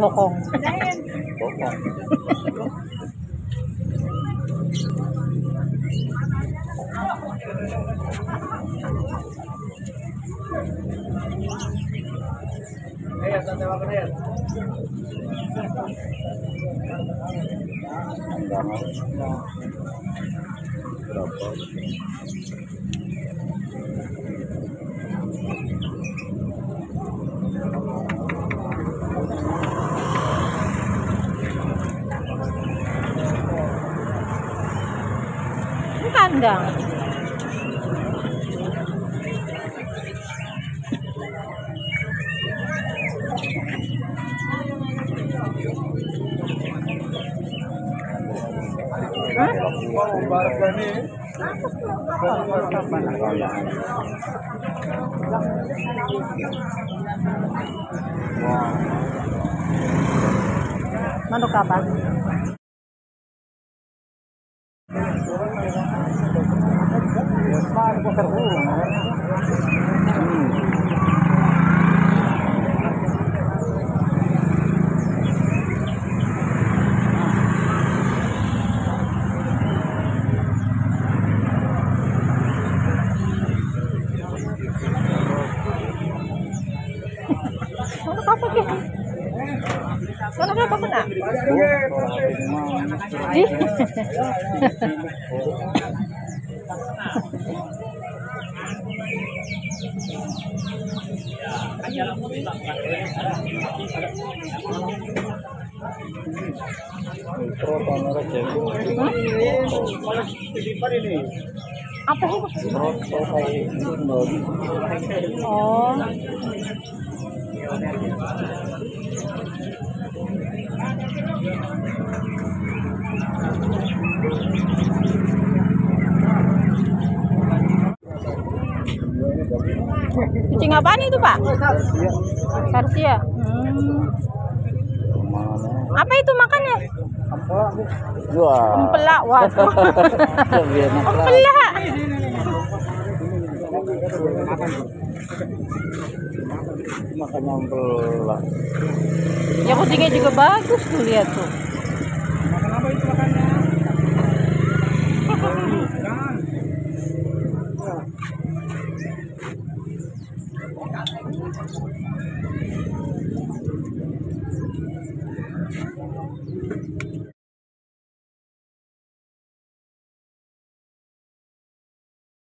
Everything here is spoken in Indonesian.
Bokong. Bokong. Ini kandang. Manuk apa? Manuk apa ki? Manuk apa kena? Ih. Apa sih? Oh. Kucing apaan itu, Pak? Karsia. Apa itu makannya? Wah. Empelak, waduh. Empelak. Makannya empelak. Ya kucingnya juga bagus tuh, lihat tuh. Makan apa itu makannya?